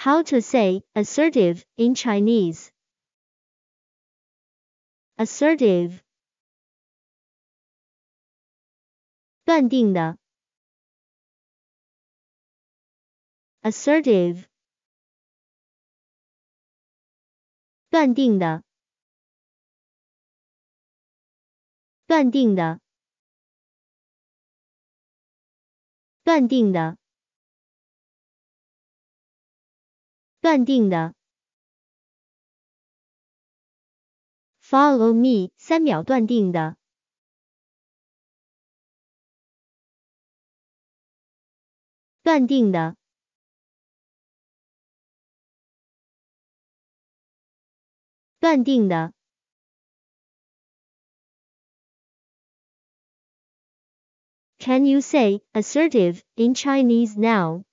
How to say assertive in Chinese. Assertive. 断定的。Assertive. 断定的。断定的。断定的。断定的。Follow me, 3秒断定的。断定的。断定的。Can you say assertive in Chinese now?